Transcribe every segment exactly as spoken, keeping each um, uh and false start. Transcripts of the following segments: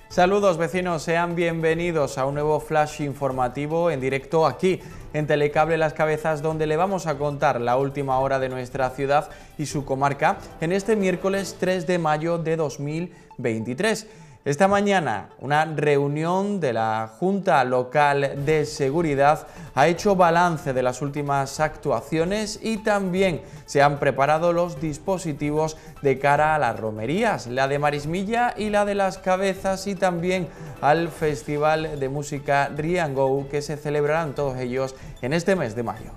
Saludos vecinos, sean bienvenidos a un nuevo flash informativo en directo aquí en Telecable Las Cabezas, donde le vamos a contar la última hora de nuestra ciudad y su comarca en este miércoles tres de mayo de dos mil veintitrés. Esta mañana una reunión de la Junta Local de Seguridad ha hecho balance de las últimas actuaciones y también se han preparado los dispositivos de cara a las romerías, la de Marismilla y la de Las Cabezas, y también al Festival de Música Riango, que se celebrarán todos ellos en este mes de mayo.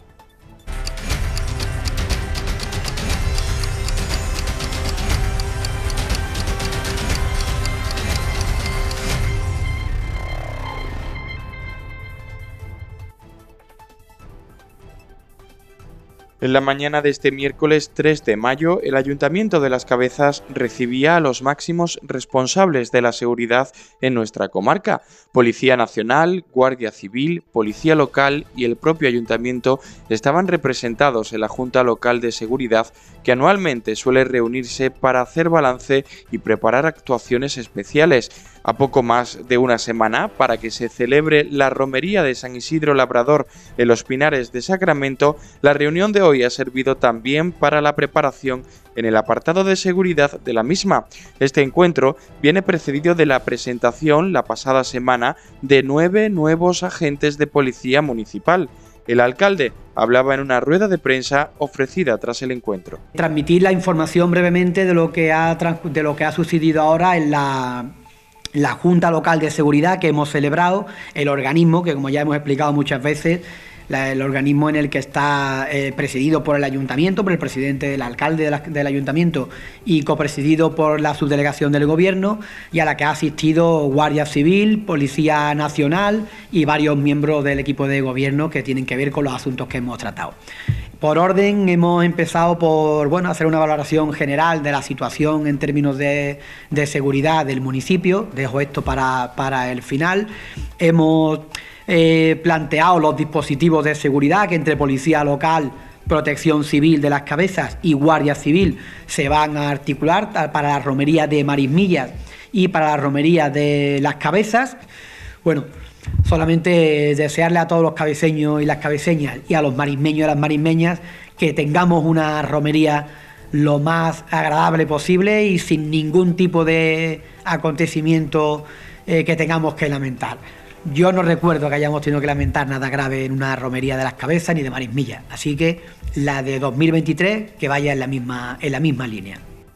En la mañana de este miércoles tres de mayo, el Ayuntamiento de Las Cabezas recibía a los máximos responsables de la seguridad en nuestra comarca. Policía Nacional, Guardia Civil, Policía Local y el propio Ayuntamiento estaban representados en la Junta Local de Seguridad, que anualmente suele reunirse para hacer balance y preparar actuaciones especiales. A poco más de una semana para que se celebre la romería de San Isidro Labrador en los Pinares de Sacramento, la reunión de hoy ha servido también para la preparación en el apartado de seguridad de la misma. Este encuentro viene precedido de la presentación la pasada semana de nueve nuevos agentes de policía municipal. El alcalde hablaba en una rueda de prensa ofrecida tras el encuentro. Transmitir la información brevemente de lo que ha, de lo que ha sucedido ahora en la... la Junta Local de Seguridad que hemos celebrado, el organismo que, como ya hemos explicado muchas veces, la, el organismo en el que está eh, presidido por el Ayuntamiento, por el presidente, el alcalde de la, del Ayuntamiento, y copresidido por la subdelegación del Gobierno, y a la que ha asistido Guardia Civil, Policía Nacional y varios miembros del equipo de Gobierno que tienen que ver con los asuntos que hemos tratado. Por orden, hemos empezado por bueno, hacer una valoración general de la situación en términos de, de seguridad del municipio. Dejo esto para, para el final. Hemos eh, planteado los dispositivos de seguridad que entre Policía Local, Protección Civil de Las Cabezas y Guardia Civil se van a articular para la romería de Marismillas y para la romería de Las Cabezas. Bueno, solamente desearle a todos los cabeceños y las cabeceñas y a los marismeños y a las marismeñas que tengamos una romería lo más agradable posible y sin ningún tipo de acontecimiento eh, que tengamos que lamentar. Yo no recuerdo que hayamos tenido que lamentar nada grave en una romería de Las Cabezas ni de Marismillas, así que la de dos mil veintitrés que vaya en la misma, en la misma línea.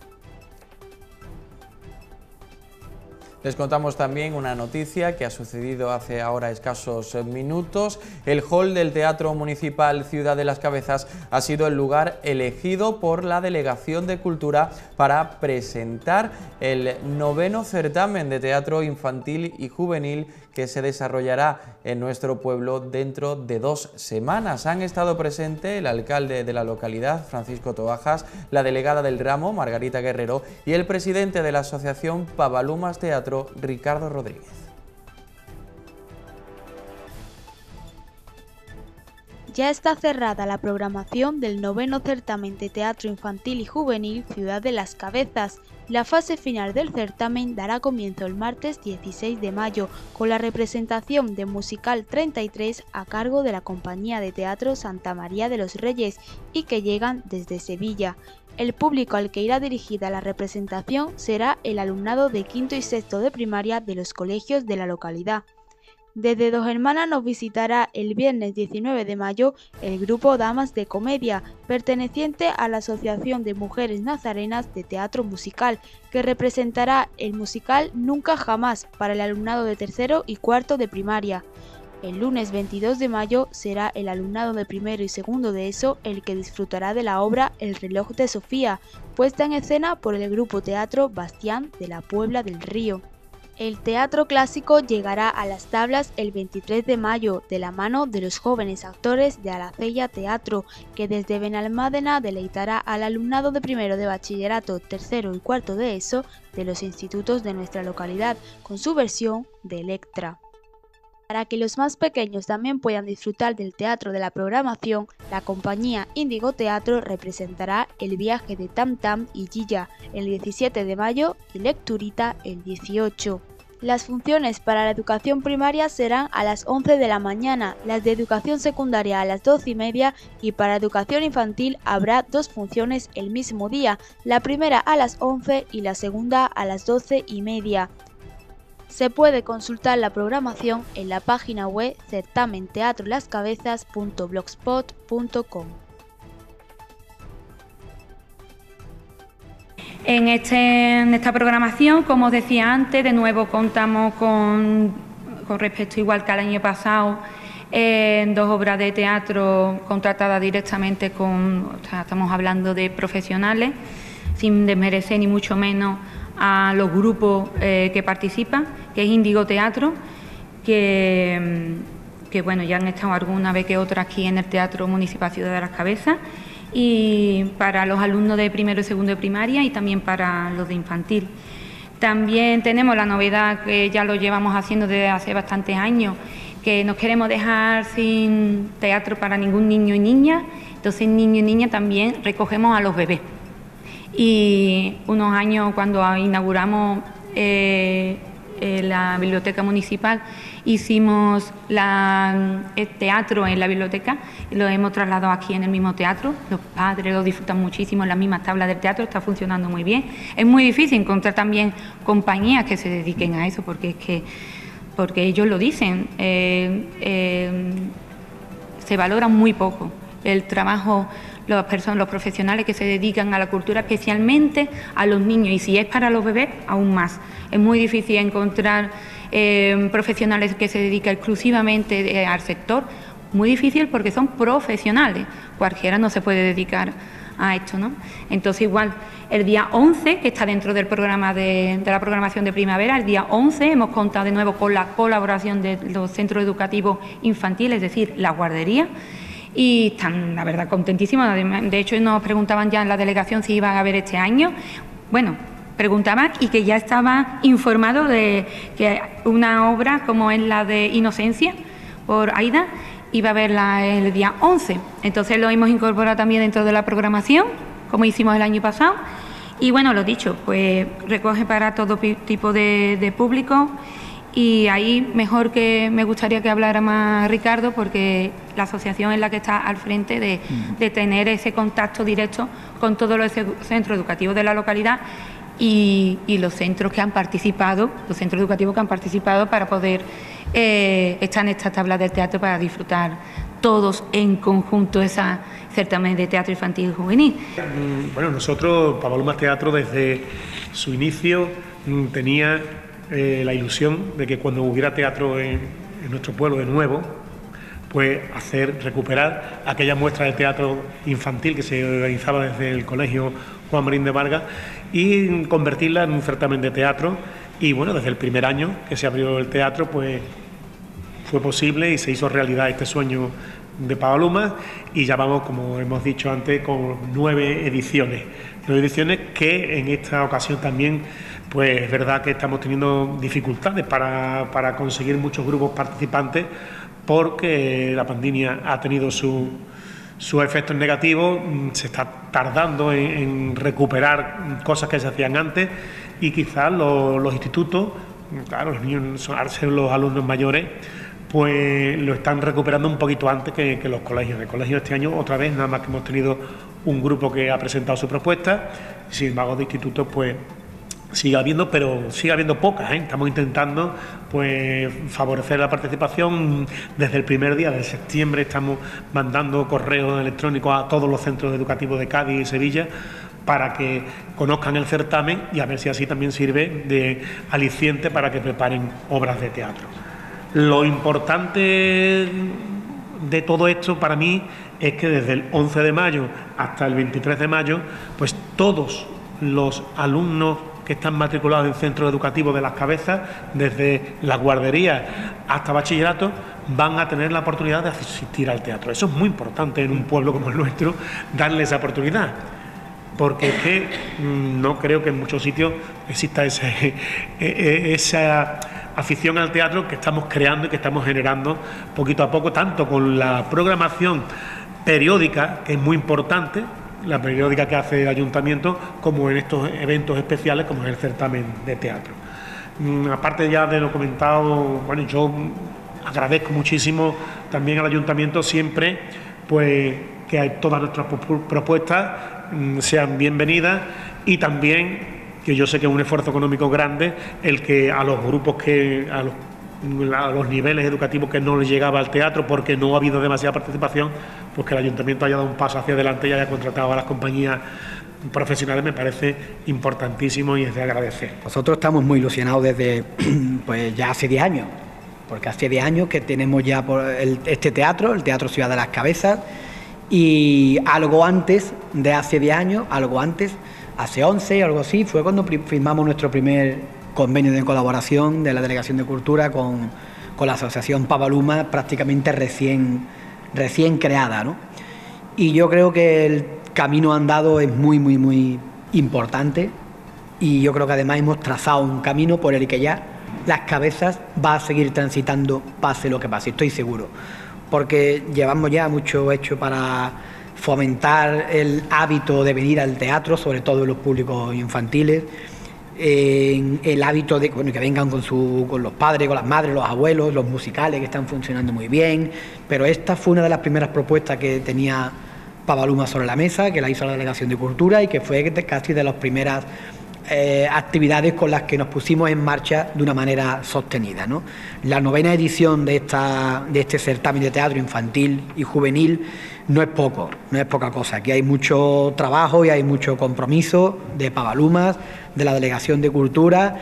Les contamos también una noticia que ha sucedido hace ahora escasos minutos. El hall del Teatro Municipal Ciudad de Las Cabezas ha sido el lugar elegido por la Delegación de Cultura para presentar el noveno certamen de teatro infantil y juvenil que se desarrollará en nuestro pueblo dentro de dos semanas. Han estado presentes el alcalde de la localidad, Francisco Toajas, la delegada del ramo, Margarita Guerrero, y el presidente de la asociación Pavalumas Teatro, Ricardo Rodríguez. Ya está cerrada la programación del noveno certamen de teatro infantil y juvenil Ciudad de Las Cabezas. La fase final del certamen dará comienzo el martes dieciséis de mayo con la representación de Musical treinta y tres a cargo de la compañía de teatro Santa María de los Reyes y que llegan desde Sevilla. El público al que irá dirigida la representación será el alumnado de quinto y sexto de primaria de los colegios de la localidad. Desde Dos Hermanas nos visitará el viernes diecinueve de mayo el grupo Damas de Comedia, perteneciente a la Asociación de Mujeres Nazarenas de Teatro Musical, que representará el musical Nunca Jamás para el alumnado de tercero y cuarto de primaria. El lunes veintidós de mayo será el alumnado de primero y segundo de ESO el que disfrutará de la obra El reloj de Sofía, puesta en escena por el grupo Teatro Bastián de la Puebla del Río. El teatro clásico llegará a las tablas el veintitrés de mayo de la mano de los jóvenes actores de Alacella Teatro, que desde Benalmádena deleitará al alumnado de primero de bachillerato, tercero y cuarto de ESO de los institutos de nuestra localidad con su versión de Electra. Para que los más pequeños también puedan disfrutar del teatro de la programación, la compañía Índigo Teatro representará El viaje de Tam Tam y Gilla el diecisiete de mayo y Lecturita el dieciocho. Las funciones para la educación primaria serán a las once de la mañana, las de educación secundaria a las doce y media y para educación infantil habrá dos funciones el mismo día, la primera a las once y la segunda a las doce y media. Se puede consultar la programación en la página web certamen teatro las cabezas punto blogspot punto com. En, este, en esta programación, como os decía antes, de nuevo contamos con, con respecto igual que al año pasado, en dos obras de teatro contratadas directamente con, o sea, estamos hablando de profesionales, sin desmerecer ni mucho menos a los grupos eh, que participan, que es Índigo Teatro, que, que bueno, ya han estado alguna vez que otra aquí en el Teatro Municipal Ciudad de las Cabezas, y para los alumnos de primero y segundo de primaria y también para los de infantil. También tenemos la novedad que ya lo llevamos haciendo desde hace bastantes años, que nos queremos dejar sin teatro para ningún niño y niña, entonces niño y niña también recogemos a los bebés. Y unos años cuando inauguramos eh, eh, la biblioteca municipal hicimos la, el teatro en la biblioteca y lo hemos trasladado aquí en el mismo teatro. Los padres lo disfrutan muchísimo en las mismas tablas del teatro, está funcionando muy bien. Es muy difícil encontrar también compañías que se dediquen a eso porque es que porque ellos lo dicen, eh, eh, se valora muy poco el trabajo, las personas, los profesionales que se dedican a la cultura, especialmente a los niños, y si es para los bebés, aún más. Es muy difícil encontrar eh, profesionales que se dedican exclusivamente eh, al sector, muy difícil porque son profesionales, cualquiera no se puede dedicar a esto, ¿no? Entonces igual, el día once, que está dentro del programa de, de la programación de primavera, el día once hemos contado de nuevo con la colaboración de los centros educativos infantiles, es decir, la guardería, y están, la verdad, contentísimos. De hecho, nos preguntaban ya en la delegación si iban a haber este año. Bueno, preguntaban y que ya estaba informado de que una obra como es la de Inocencia, por Aida, iba a haberla el día once. Entonces lo hemos incorporado también dentro de la programación, como hicimos el año pasado. Y bueno, lo dicho, pues recoge para todo tipo de, de público. Y ahí mejor que me gustaría que hablara más Ricardo, porque la asociación es la que está al frente de, de tener ese contacto directo con todos los centros educativos de la localidad y, y los centros que han participado, los centros educativos que han participado para poder eh, estar en estas tablas del teatro para disfrutar todos en conjunto esa certamen de teatro infantil y juvenil. Bueno, nosotros, Pavalumas Teatro, desde su inicio tenía Eh, la ilusión de que cuando hubiera teatro en, en nuestro pueblo de nuevo, pues hacer, recuperar aquella muestra de teatro infantil que se organizaba desde el Colegio Juan Marín de Vargas y convertirla en un certamen de teatro. Y bueno, desde el primer año que se abrió el teatro, pues fue posible y se hizo realidad este sueño de Pavalumas, y ya vamos, como hemos dicho antes, con nueve ediciones. Nueve ediciones que en esta ocasión también, pues es verdad que estamos teniendo dificultades para, para conseguir muchos grupos participantes, porque la pandemia ha tenido su, sus efectos negativos, se está tardando en, en recuperar cosas que se hacían antes, y quizás los, los institutos, claro, los niños, al ser los alumnos mayores, pues lo están recuperando un poquito antes que, que los colegios. De colegios este año, otra vez, nada más que hemos tenido un grupo que ha presentado su propuesta, sin embargo de institutos, pues sigue habiendo, pero sigue habiendo pocas, ¿eh? Estamos intentando pues favorecer la participación desde el primer día de septiembre. Estamos mandando correos electrónicos a todos los centros educativos de Cádiz y Sevilla para que conozcan el certamen y a ver si así también sirve de aliciente para que preparen obras de teatro. Lo importante de todo esto para mí es que desde el once de mayo hasta el veintitrés de mayo, pues todos los alumnos que están matriculados en centros educativos de Las Cabezas, desde la guardería hasta bachillerato, van a tener la oportunidad de asistir al teatro. Eso es muy importante en un pueblo como el nuestro, darle esa oportunidad, porque es que no creo que en muchos sitios exista ese, esa afición al teatro que estamos creando y que estamos generando poquito a poco, tanto con la programación periódica, que es muy importante, la periódica que hace el ayuntamiento, como en estos eventos especiales como es el certamen de teatro. Mm, aparte ya de lo comentado, bueno, yo agradezco muchísimo también al ayuntamiento siempre, pues que todas nuestras propuestas mm, sean bienvenidas, y también que yo sé que es un esfuerzo económico grande el que a los grupos que a los, a los niveles educativos que no les llegaba al teatro porque no ha habido demasiada participación, pues que el ayuntamiento haya dado un paso hacia adelante y haya contratado a las compañías profesionales, me parece importantísimo y es de agradecer. Nosotros estamos muy ilusionados desde pues ya hace diez años, porque hace diez años que tenemos ya por el, este teatro, el Teatro Ciudad de las Cabezas, y algo antes de hace diez años, algo antes, hace once, algo así, fue cuando firmamos nuestro primer convenio de colaboración de la Delegación de Cultura con, con la Asociación Pavaluma, prácticamente recién, recién creada, ¿no? Y yo creo que el camino andado es muy, muy, muy importante, y yo creo que además hemos trazado un camino por el que ya Las Cabezas va a seguir transitando pase lo que pase, estoy seguro, porque llevamos ya mucho hecho para fomentar el hábito de venir al teatro, sobre todo en los públicos infantiles, eh, el hábito de bueno, que vengan con, su, con los padres, con las madres, los abuelos, los musicales que están funcionando muy bien, pero esta fue una de las primeras propuestas que tenía Pavaluma sobre la mesa, que la hizo la Delegación de Cultura y que fue casi de las primeras eh, actividades con las que nos pusimos en marcha de una manera sostenida, ¿no? La novena edición de, esta, de este certamen de teatro infantil y juvenil no es poco, no es poca cosa. Aquí hay mucho trabajo y hay mucho compromiso de Pavalumas, de la Delegación de Cultura,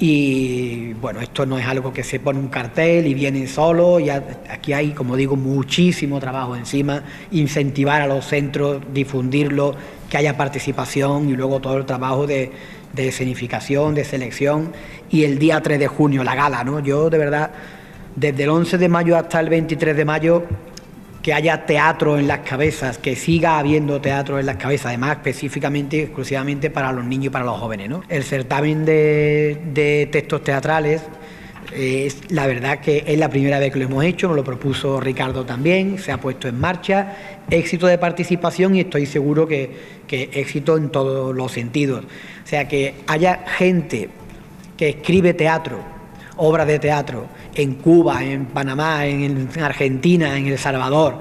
y bueno, esto no es algo que se pone un cartel y viene solo, y aquí hay, como digo, muchísimo trabajo encima, incentivar a los centros, difundirlo, que haya participación, y luego todo el trabajo de, de escenificación, de selección, y el día tres de junio, la gala, ¿no? Yo, de verdad, desde el once de mayo hasta el veintitrés de mayo, que haya teatro en Las Cabezas, que siga habiendo teatro en Las Cabezas, además específicamente, exclusivamente para los niños y para los jóvenes, ¿no? El certamen de, de textos teatrales, eh, es la verdad que es la primera vez que lo hemos hecho, nos lo propuso Ricardo también, se ha puesto en marcha, éxito de participación, y estoy seguro que, que éxito en todos los sentidos. O sea, que haya gente que escribe teatro, obras de teatro, en Cuba, en Panamá, en Argentina, en El Salvador,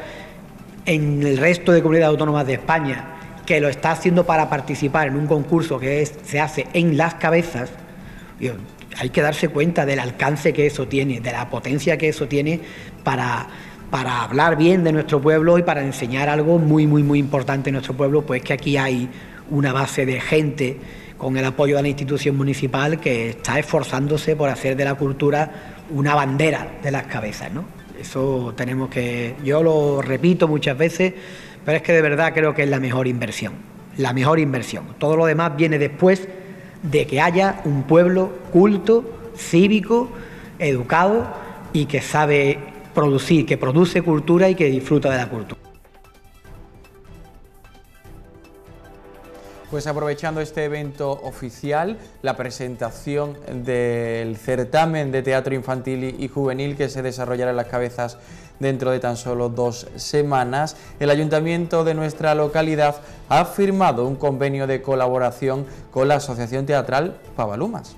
en el resto de comunidades autónomas de España, que lo está haciendo para participar en un concurso que es, se hace en Las Cabezas. Hay que darse cuenta del alcance que eso tiene, de la potencia que eso tiene para, para hablar bien de nuestro pueblo y para enseñar algo muy, muy, muy importante en nuestro pueblo, pues que aquí hay una base de gente con el apoyo de la institución municipal que está esforzándose por hacer de la cultura una bandera de Las Cabezas, ¿no? Eso tenemos que... Yo lo repito muchas veces, pero es que de verdad creo que es la mejor inversión, la mejor inversión. Todo lo demás viene después de que haya un pueblo culto, cívico, educado y que sabe producir, que produce cultura y que disfruta de la cultura. Pues aprovechando este evento oficial, la presentación del certamen de teatro infantil y juvenil que se desarrollará en Las Cabezas dentro de tan solo dos semanas, el ayuntamiento de nuestra localidad ha firmado un convenio de colaboración con la Asociación Teatral Pavalumas.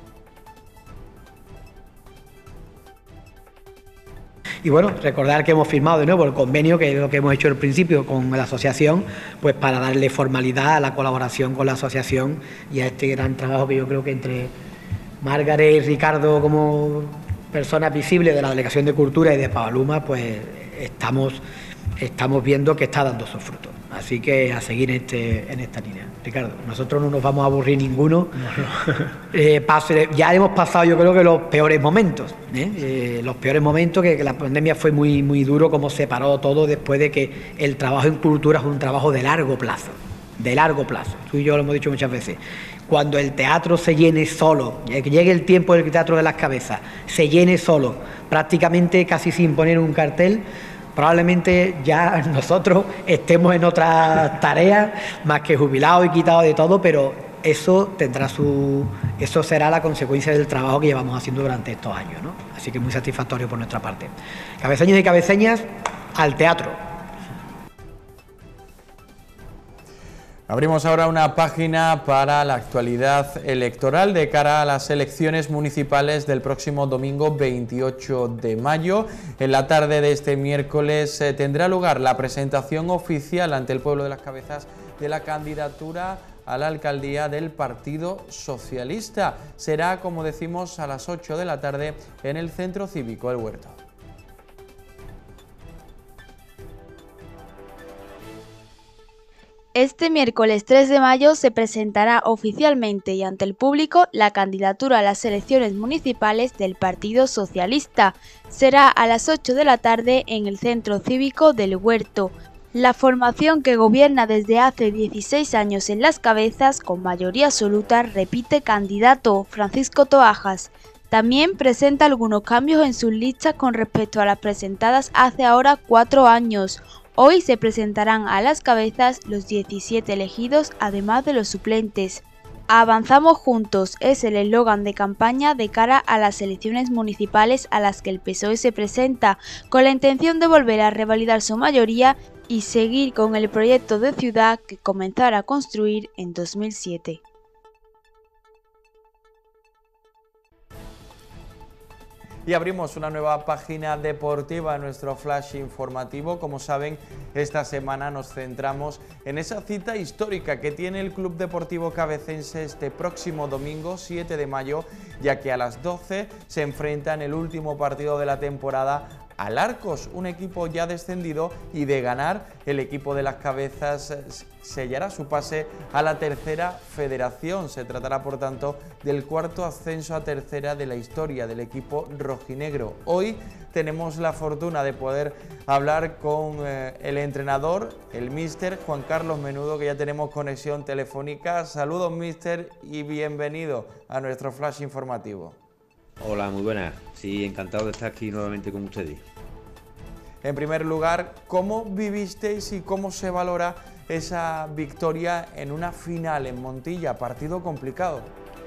Y bueno, recordar que hemos firmado de nuevo el convenio, que es lo que hemos hecho al principio con la asociación, pues para darle formalidad a la colaboración con la asociación y a este gran trabajo que yo creo que entre Margaret y Ricardo como personas visibles de la Delegación de Cultura y de Pavaluma, pues estamos, estamos viendo que está dando sus frutos. Así que a seguir en, este, en esta línea. Ricardo, nosotros no nos vamos a aburrir ninguno. No, no. Eh, pase, ya hemos pasado yo creo que los peores momentos, ¿eh? Eh, los peores momentos, que, que la pandemia fue muy, muy duro, como separó todo después de que el trabajo en cultura es un trabajo de largo plazo, de largo plazo. Tú y yo lo hemos dicho muchas veces. Cuando el teatro se llene solo, que llegue el tiempo del Teatro de Las Cabezas, se llene solo, prácticamente casi sin poner un cartel, probablemente ya nosotros estemos en otras tareas, más que jubilados y quitados de todo, pero eso tendrá su, eso será la consecuencia del trabajo que llevamos haciendo durante estos años, ¿no? Así que muy satisfactorio por nuestra parte. Cabeceños y cabeceñas, al teatro. Abrimos ahora una página para la actualidad electoral de cara a las elecciones municipales del próximo domingo veintiocho de mayo. En la tarde de este miércoles eh, tendrá lugar la presentación oficial ante el pueblo de Las Cabezas de la candidatura a la alcaldía del Partido Socialista. Será, como decimos, a las ocho de la tarde en el Centro Cívico El Huerto. Este miércoles tres de mayo se presentará oficialmente y ante el público la candidatura a las elecciones municipales del Partido Socialista. Será a las ocho de la tarde en el Centro Cívico del Huerto. La formación que gobierna desde hace dieciséis años en Las Cabezas, con mayoría absoluta, repite candidato, Francisco Toajas. También presenta algunos cambios en sus listas con respecto a las presentadas hace ahora cuatro años. Hoy se presentarán a Las Cabezas los diecisiete elegidos, además de los suplentes. Avanzamos juntos es el eslogan de campaña de cara a las elecciones municipales a las que el P S O E se presenta, con la intención de volver a revalidar su mayoría y seguir con el proyecto de ciudad que comenzara a construir en dos mil siete. Y abrimos una nueva página deportiva en nuestro flash informativo. Como saben, esta semana nos centramos en esa cita histórica que tiene el Club Deportivo Cabecense este próximo domingo siete de mayo, ya que a las doce se enfrenta en el último partido de la temporada al Arcos, un equipo ya descendido, y de ganar el equipo de Las Cabezas sellará su pase a la tercera federación. Se tratará, por tanto, del cuarto ascenso a tercera de la historia del equipo rojinegro. Hoy tenemos la fortuna de poder hablar con eh, el entrenador, el míster Juan Carlos Menudo, que ya tenemos conexión telefónica. Saludos, míster, y bienvenido a nuestro flash informativo. Hola, muy buenas. Sí, encantado de estar aquí nuevamente con ustedes. En primer lugar, ¿cómo vivisteis y cómo se valora esa victoria en una final en Montilla? Partido complicado.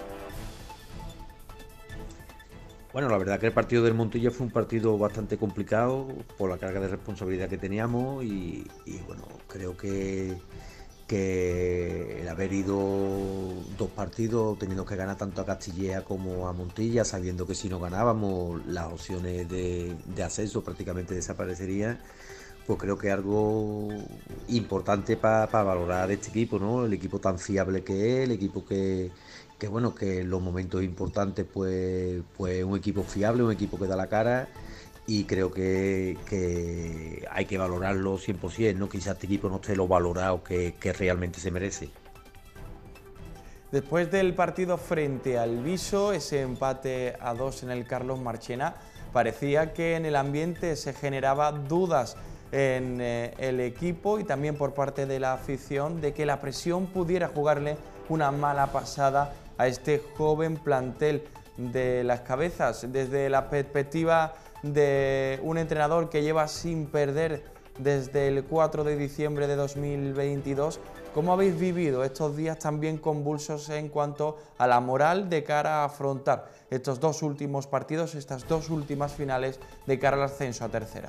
Bueno, la verdad que el partido del Montilla fue un partido bastante complicado por la carga de responsabilidad que teníamos y, y bueno, creo que... que el haber ido dos partidos teniendo que ganar tanto a Castilleja como a Montilla, sabiendo que si no ganábamos las opciones de, de ascenso prácticamente desaparecerían, pues creo que es algo importante para pa valorar este equipo, ¿no? El equipo tan fiable que es, el equipo que, que bueno, que en los momentos importantes pues, pues un equipo fiable, un equipo que da la cara. Y creo que, que hay que valorarlo cien por cien, ¿no? Quizás este equipo no esté lo valorado que, que realmente se merece. Después del partido frente al Viso, ese empate a dos en el Carlos Marchena, parecía que en el ambiente se generaba dudas en eh, el equipo y también por parte de la afición de que la presión pudiera jugarle una mala pasada a este joven plantel de Las Cabezas. Desde la perspectiva de un entrenador que lleva sin perder desde el cuatro de diciembre de dos mil veintidós, ¿cómo habéis vivido estos días también convulsos en cuanto a la moral de cara a afrontar estos dos últimos partidos, estas dos últimas finales de cara al ascenso a tercera?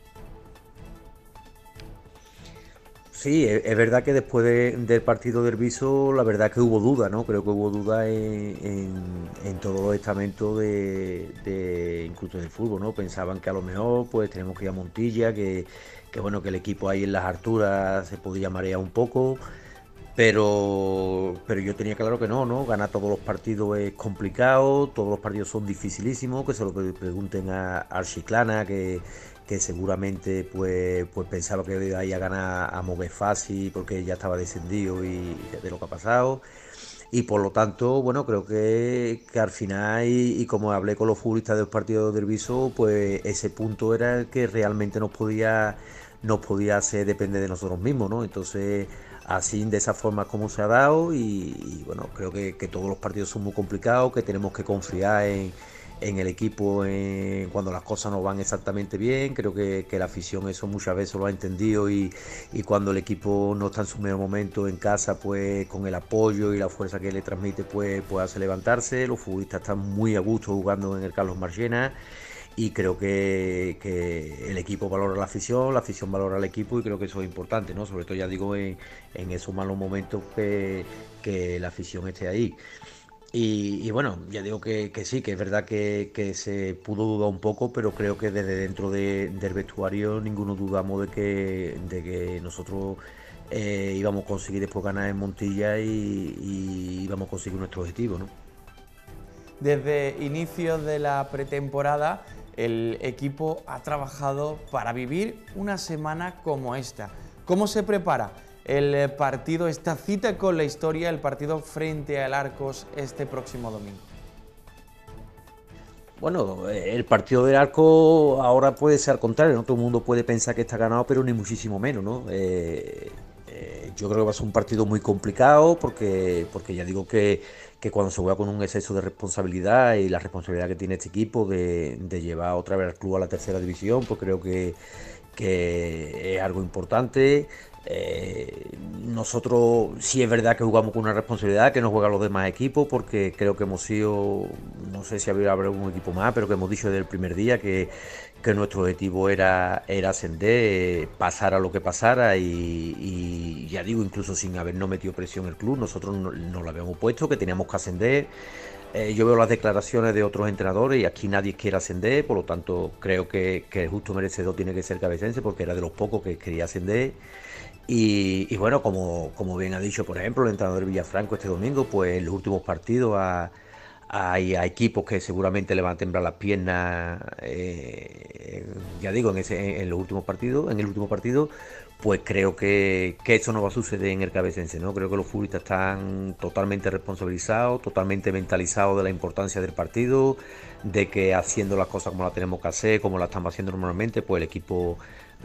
Sí, es, es verdad que después de, del partido del Viso, la verdad que hubo duda, ¿no? Creo que hubo duda en, en, en todos los estamentos de, de incluso del fútbol, ¿no? Pensaban que a lo mejor pues tenemos que ir a Montilla, que, que bueno, que el equipo ahí en las alturas se podía marear un poco, pero, pero yo tenía claro que no, ¿no? Ganar todos los partidos es complicado, todos los partidos son dificilísimos, que se lo pregunten a, a Chiclana, que que seguramente pues, pues pensaba que iba a ganar a Moguer fácil porque ya estaba descendido y de lo que ha pasado. Y por lo tanto, bueno, creo que, que al final, y, y como hablé con los futbolistas del partido del Viso, pues ese punto era el que realmente nos podía, nos podía hacer depender de nosotros mismos, ¿no? Entonces, así de esa forma como se ha dado, y, y bueno, creo que, que todos los partidos son muy complicados, que tenemos que confiar en en el equipo en, cuando las cosas no van exactamente bien. Creo que, que la afición eso muchas veces lo ha entendido y, y cuando el equipo no está en su mejor momento en casa, pues con el apoyo y la fuerza que le transmite, pues, pues hace levantarse. Los futbolistas están muy a gusto jugando en el Carlos Marchena y creo que, que el equipo valora la afición, la afición valora al equipo, y creo que eso es importante, ¿no? Sobre todo, ya digo, en, en esos malos momentos que, que la afición esté ahí. Y, y bueno, ya digo que, que sí, que es verdad que, que se pudo dudar un poco, pero creo que desde dentro de- del vestuario ninguno dudamos de que, de que nosotros eh, íbamos a conseguir después ganar en Montilla y, y íbamos a conseguir nuestro objetivo, ¿no? Desde inicios de la pretemporada, el equipo ha trabajado para vivir una semana como esta. ¿Cómo se prepara el partido, esta cita con la historia, el partido frente al Arcos este próximo domingo? Bueno, eh, el partido del Arco ahora puede ser al contrario, ¿no? Todo el mundo puede pensar que está ganado, pero ni muchísimo menos, ¿no? Eh, eh, yo creo que va a ser un partido muy complicado porque, porque ya digo que, que cuando se juega con un exceso de responsabilidad y la responsabilidad que tiene este equipo de, de llevar otra vez al club a la tercera división, pues creo que, que es algo importante. Eh, nosotros sí es verdad que jugamos con una responsabilidad que no juegan los demás equipos, porque creo que hemos sido, no sé si habrá algún equipo más, pero que hemos dicho desde el primer día que, que nuestro objetivo era, era ascender, eh, pasara lo que pasara, y, y ya digo, incluso sin habernos metido presión el club, nosotros no- nos lo habíamos puesto, que teníamos que ascender. Eh, yo veo las declaraciones de otros entrenadores y aquí nadie quiere ascender, por lo tanto creo que, que el justo merecedor tiene que ser Cabecense, porque era de los pocos que quería ascender. Y, y bueno, como, como bien ha dicho, por ejemplo, el entrenador Villafranco este domingo, pues en los últimos partidos a- hay a equipos que seguramente le van a temblar las piernas, eh, ya digo, en, ese, en los últimos partidos, en el último partido, pues creo que, que eso no va a suceder en el Cabecense, ¿no? Creo que los futbolistas están totalmente responsabilizados, totalmente mentalizados de la importancia del partido, de que haciendo las cosas como las tenemos que hacer, como las estamos haciendo normalmente, pues el equipo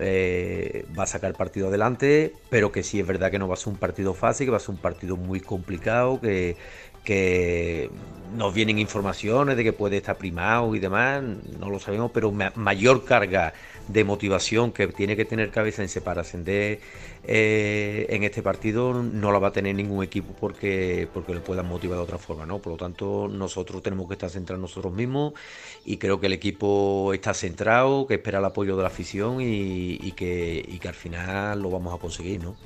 eh, va a sacar el partido adelante, pero que sí es verdad que no va a ser un partido fácil, que va a ser un partido muy complicado, que, que nos vienen informaciones de que puede estar primado y demás, no lo sabemos, pero ma- mayor carga de motivación que tiene que tener Cabecense para ascender eh, en este partido no la va a tener ningún equipo, porque, porque lo puedan motivar de otra forma, ¿no? Por lo tanto, nosotros tenemos que estar centrados nosotros mismos, y creo que el equipo está centrado, que espera el apoyo de la afición, y, y que, y que al final lo vamos a conseguir, ¿no?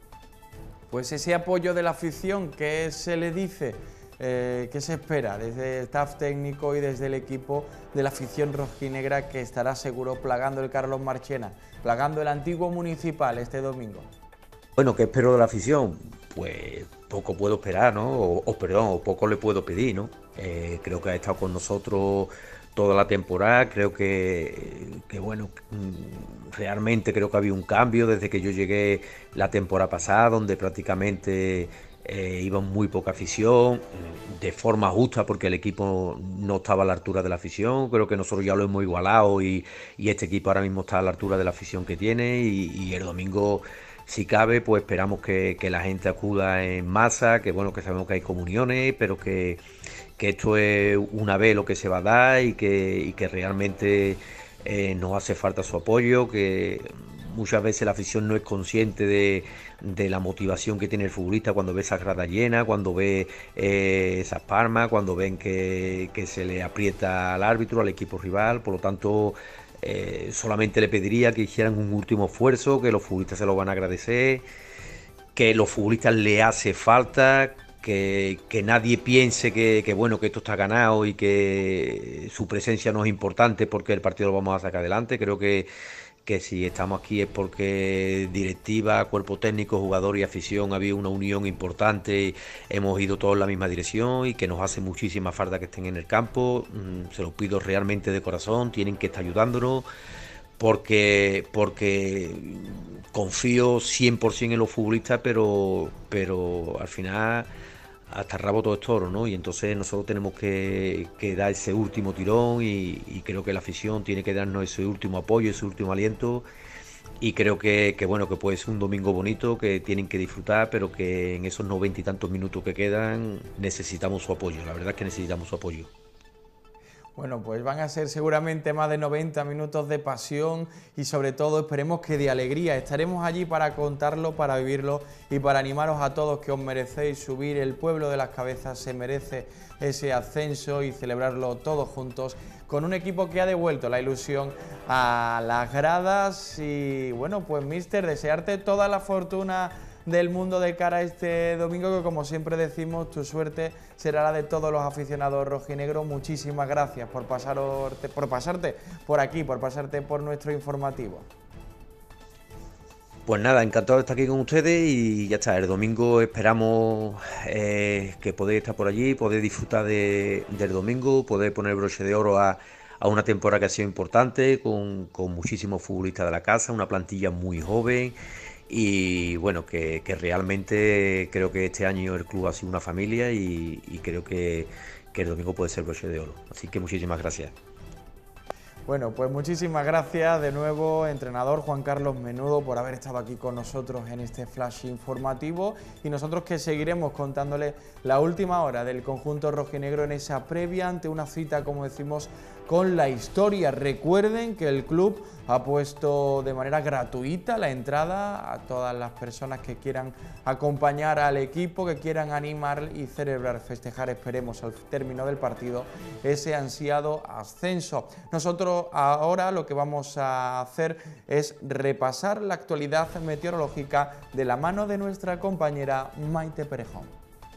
Pues ese apoyo de la afición, ¿qué se le dice? Eh, ¿qué se espera desde el staff técnico y desde el equipo de la afición rojinegra, que estará seguro plagando el Carlos Marchena, plagando el antiguo Municipal este domingo? Bueno, ¿qué espero de la afición? Pues poco puedo esperar, ¿no? O, o perdón, o poco le puedo pedir, ¿no? Eh, creo que ha estado con nosotros toda la temporada, creo que, que bueno, mm, realmente creo que había un cambio desde que yo llegué la temporada pasada, donde prácticamente eh, iba muy poca afición, mm, de forma justa, porque el equipo no estaba a la altura de la afición. Creo que nosotros ya lo hemos igualado, y, y este equipo ahora mismo está a la altura de la afición que tiene, y, y el domingo, si cabe, pues esperamos que, que la gente acuda en masa, que bueno, que sabemos que hay comuniones, pero que, que esto es una vez lo que se va a dar, y que, y que realmente eh, nos hace falta su apoyo, que muchas veces la afición no es consciente de, de la motivación que tiene el futbolista cuando ve esa grada llena, cuando ve eh, esas palmas, cuando ven que, que se le aprieta al árbitro, al equipo rival. Por lo tanto, eh, solamente le pediría que hicieran un último esfuerzo, que los futbolistas se lo van a agradecer, que los futbolistas le hace falta, que, que nadie piense que, que, bueno, que esto está ganado y que su presencia no es importante porque el partido lo vamos a sacar adelante. Creo que, que si estamos aquí es porque directiva, cuerpo técnico, jugador y afición había una unión importante, hemos ido todos en la misma dirección, y que nos hace muchísima falta que estén en el campo. Mm, se lo pido realmente de corazón, tienen que estar ayudándonos, porque, porque confío cien por ciento en los futbolistas, pero, pero al final hasta el rabo todo es toro, ¿no? Y entonces nosotros tenemos que, que dar ese último tirón, y, y creo que la afición tiene que darnos ese último apoyo, ese último aliento, y creo que, que bueno, que puede ser un domingo bonito, que tienen que disfrutar, pero que en esos noventa y tantos minutos que quedan necesitamos su apoyo. La verdad es que necesitamos su apoyo. Bueno, pues van a ser seguramente más de noventa minutos de pasión y sobre todo esperemos que de alegría. Estaremos allí para contarlo, para vivirlo y para animaros a todos que os merecéis subir. El pueblo de Las Cabezas se merece ese ascenso y celebrarlo todos juntos con un equipo que ha devuelto la ilusión a las gradas. Y bueno, pues míster, desearte toda la fortuna del mundo de cara a este domingo, que como siempre decimos, tu suerte será la de todos los aficionados rojinegros. Muchísimas gracias por, pasarte, por pasarte por aquí, por pasarte por nuestro informativo. Pues nada, encantado de estar aquí con ustedes y ya está, el domingo esperamos eh, que podáis estar por allí, poder disfrutar de, del domingo, poder poner broche de oro a, a una temporada que ha sido importante, con, con muchísimos futbolistas de la casa, una plantilla muy joven. Y bueno, que, que realmente creo que este año el club ha sido una familia y, y creo que, que el domingo puede ser broche de oro. Así que muchísimas gracias. Bueno, pues muchísimas gracias de nuevo, entrenador Juan Carlos Menudo, por haber estado aquí con nosotros en este flash informativo, y nosotros que seguiremos contándole la última hora del conjunto rojinegro en esa previa ante una cita, como decimos, con la historia. Recuerden que el club ha puesto de manera gratuita la entrada a todas las personas que quieran acompañar al equipo, que quieran animar y celebrar, festejar, esperemos al término del partido, ese ansiado ascenso. Nosotros ahora lo que vamos a hacer es repasar la actualidad meteorológica de la mano de nuestra compañera Maite Perejón.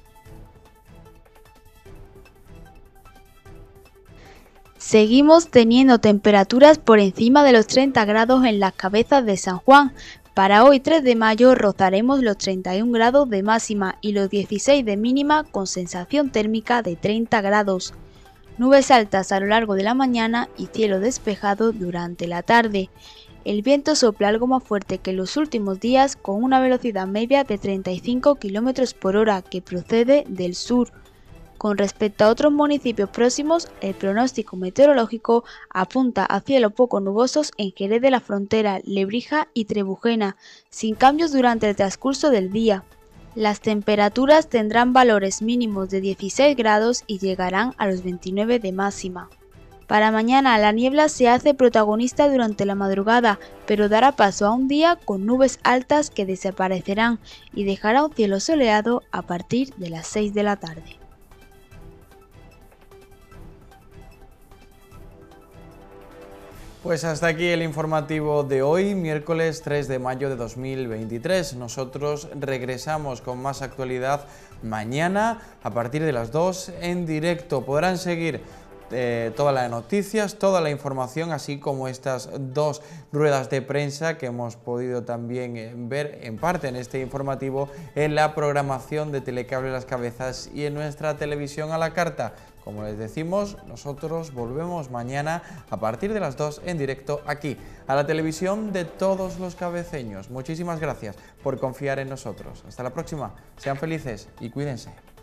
Seguimos teniendo temperaturas por encima de los treinta grados en Las Cabezas de San Juan. Para hoy tres de mayo rozaremos los treinta y un grados de máxima y los dieciséis de mínima, con sensación térmica de treinta grados. Nubes altas a lo largo de la mañana y cielo despejado durante la tarde. El viento sopla algo más fuerte que en los últimos días, con una velocidad media de treinta y cinco kilómetros por hora que procede del sur. Con respecto a otros municipios próximos, el pronóstico meteorológico apunta a cielos poco nubosos en Jerez de la Frontera, Lebrija y Trebujena, sin cambios durante el transcurso del día. Las temperaturas tendrán valores mínimos de dieciséis grados y llegarán a los veintinueve de máxima. Para mañana la niebla se hace protagonista durante la madrugada, pero dará paso a un día con nubes altas que desaparecerán y dejará un cielo soleado a partir de las seis de la tarde. Pues hasta aquí el informativo de hoy, miércoles tres de mayo de dos mil veintitrés. Nosotros regresamos con más actualidad mañana a partir de las dos en directo. Podrán seguir eh, todas las noticias, toda la información, así como estas dos ruedas de prensa que hemos podido también eh, ver en parte en este informativo en la programación de Telecable Las Cabezas y en nuestra televisión a la carta. Como les decimos, nosotros volvemos mañana a partir de las dos en directo aquí, a la televisión de todos los cabeceños. Muchísimas gracias por confiar en nosotros. Hasta la próxima, sean felices y cuídense.